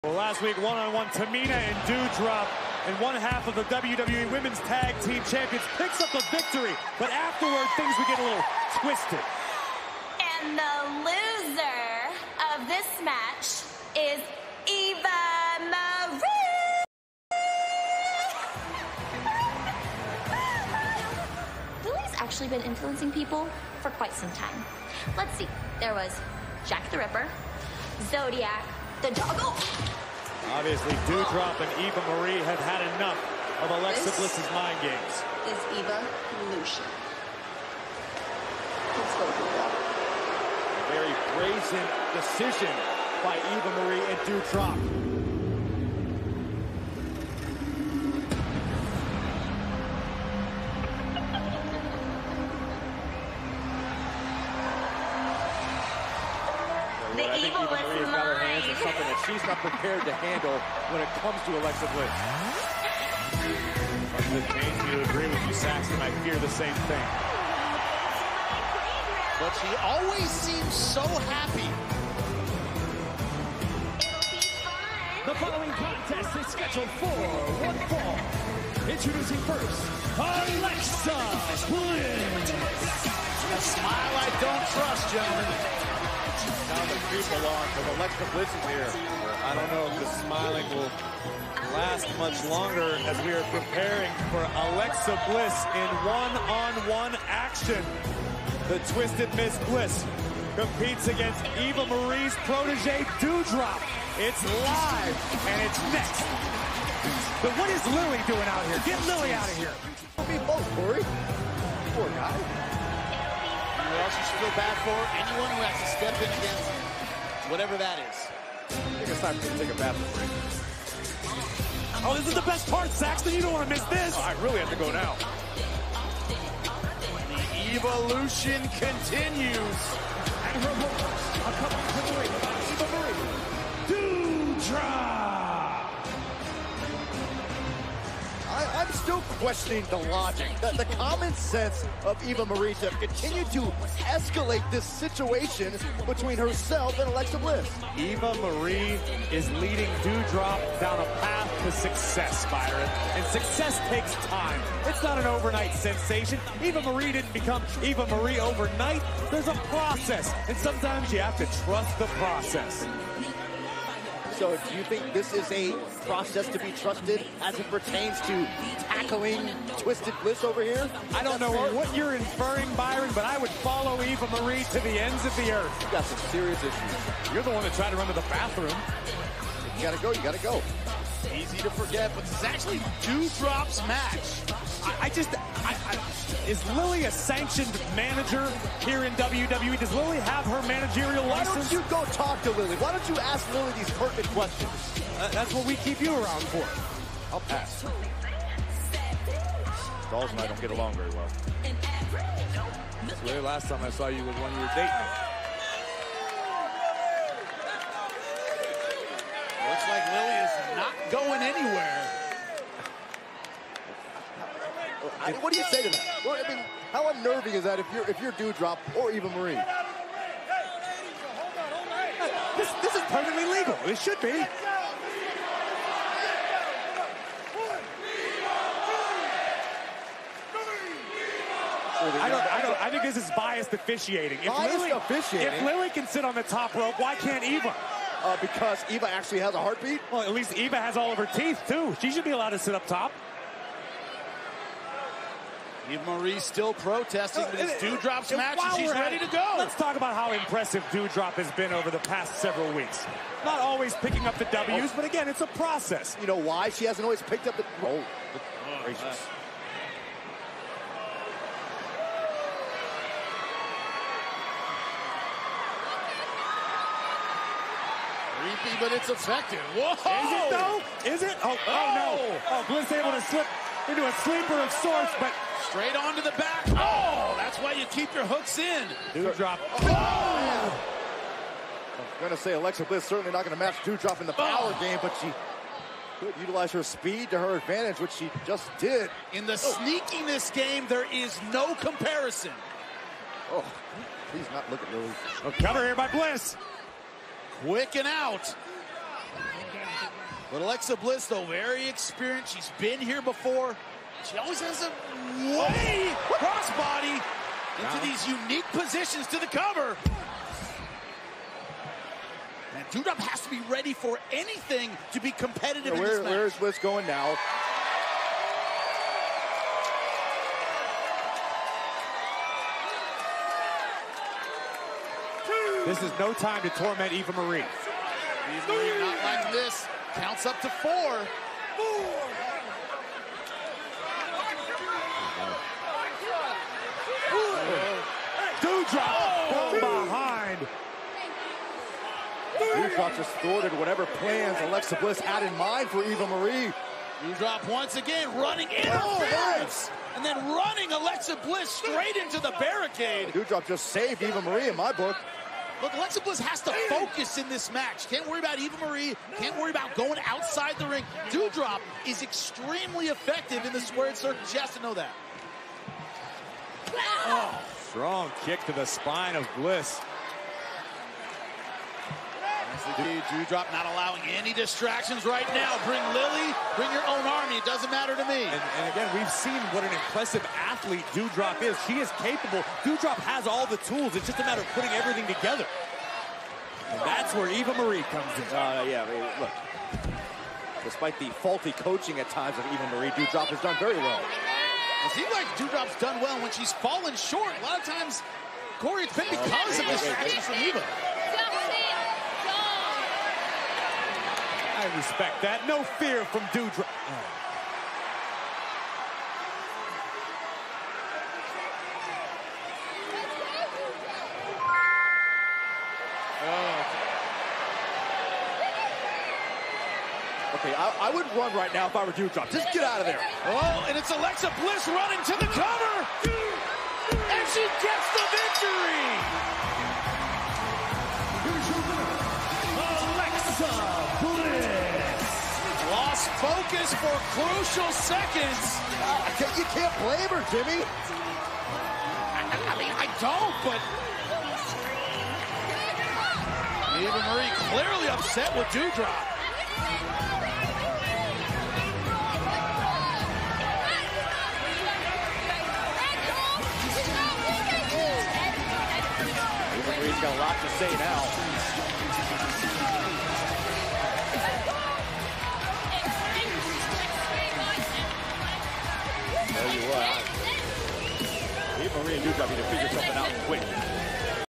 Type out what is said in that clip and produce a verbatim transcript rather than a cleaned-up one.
Well, last week, one-on-one, Tamina and Doudrop in one half of the W W E Women's Tag Team Champions picks up the victory, but afterward, things would get a little twisted. And the loser of this match is Eva Marie. Lily's actually been influencing people for quite some time. Let's see. There was Jack the Ripper, Zodiac, the Doggo. Obviously, Doudrop and Eva Marie have had enough of Alexa This Bliss's mind games. is Eva Lucian. Let's go with that. A very brazen decision by Eva Marie and Doudrop. The I think evil Eva is Marie's got her hands in mine. something that she's not prepared to handle when it comes to Alexa Bliss. Much as pains me to agree with you, Saxton. I fear the same thing. But she always seems so happy. The following contest is scheduled for one fall. Introducing first, Alexa Bliss. A smile I don't trust, gentlemen. Now the creep along because Alexa Bliss is here. I don't know if the smiling will last much longer as we are preparing for Alexa Bliss in one-on-one action. The Twisted Miss Bliss competes against Eva Marie's protege, Doudrop. It's live, and it's next. But what is Lily doing out here? Get Lily out of here. Be both, Corey. Poor guy. You also should feel bad for anyone who has to step in against whatever that is. I think it's time for you to take a bathroom break. Oh, this is the best part, Saxton. You don't want to miss this. Oh, I really have to go now. The evolution continues. And her opponents are coming to the ring by Eva Marie, Doudrop. I, I'm still questioning the logic, the, the common sense of Eva Marie to continue to escalate this situation between herself and Alexa Bliss. Eva Marie is leading Doudrop down a path to success, Byron. And success takes time. It's not an overnight sensation. Eva Marie didn't become Eva Marie overnight. There's a process. And sometimes you have to trust the process. So do you think this is a process to be trusted as it pertains to tackling Twisted Bliss over here? I don't know what you're inferring, Byron, but I would follow Eva Marie to the ends of the earth. You got some serious issues. You're the one that tried to run to the bathroom. You gotta go, you gotta go. Easy to forget, but this is actually Doudrop's match. I, I just, I, I, is Lily a sanctioned manager here in W W E? Does Lily have her managerial Why license? don't you go talk to Lily? Why don't you ask Lily these pertinent questions? Uh, that's what we keep you around for. I'll pass. Dolls and I don't get along very well. Lily, last time I saw you was when you were dating. Looks like Lily is not going anywhere. I, what do you say to that? Well, I mean, how unnerving is that if you're if you're Doudrop or Eva Marie? This, this is perfectly legal. It should be. I don't, I don't, I think this is biased officiating. If Biased Lily, officiating? If Lily can sit on the top rope, why can't Eva? Uh, because Eva actually has a heartbeat? Well, at least Eva has all of her teeth, too. She should be allowed to sit up top. Eva Marie still protesting, but it's Doudrop's And match, while and she's we're at ready it, to go. Let's talk about how impressive Doudrop has been over the past several weeks. Not always picking up the W's, but again, it's a process. You know why she hasn't always picked up the... Oh, Oh, gracious. that's- Creepy, but it's effective. Whoa! Is it, though? Is it? Oh, oh, no. Oh, Bliss able to slip into a sleeper of sorts, but... Straight onto the back. Oh, that's why you keep your hooks in. Doudrop. I'm going to say Alexa Bliss certainly not going to match Doudrop in the power game, but she could utilize her speed to her advantage, which she just did. In the sneakiness game, there is no comparison. Oh, please not look at Lily. A cover here by Bliss. Quick and out. But Alexa Bliss, though, very experienced. She's been here before. She always has a way crossbody into Wow. these unique positions to the cover. And Doudrop has to be ready for anything to be competitive Yeah, in where, this match. where's Bliss going now? This is no time to torment Eva Marie. Eva Marie not like this. Counts up to four. Doudrop from behind. Doudrop just thwarted whatever plans Alexa Bliss had in mind for Eva Marie. Doudrop once again running interference. And then running Alexa Bliss straight into the barricade. Doudrop just saved Eva Marie in my book. Look, Alexa Bliss has to focus in this match. Can't worry about Eva Marie. Can't worry about going outside the ring. Doudrop is extremely effective in the squared circle. She has to know that. Oh, strong kick to the spine of Bliss. Doudrop not allowing any distractions right now. Bring Lily, bring your own army. It doesn't matter to me. And, and again, we've seen what an impressive athlete Doudrop is. She is capable. Doudrop has all the tools. It's just a matter of putting everything together. And that's where Eva Marie comes in. Uh, yeah, I mean, look. Despite the faulty coaching at times of Eva Marie, Doudrop has done very well. It seems like Doudrop's done well when she's fallen short. A lot of times, Corey, it's been because of distractions from Eva. I respect that. No fear from Doudrop. Oh. Okay, I, I would run right now if I were Doudrop. Just get out of there. Oh, and it's Alexa Bliss running to the cover. And she gets the victory. Alexa Bliss. Lost focus for crucial seconds. Uh, I can't- you can't blame her, Jimmy. I, I mean, I don't, but Eva Marie clearly upset with Doudrop. Eva Marie's got a lot to say now. Tell you what, Eva Marie and Doudrop need to figure something out quick.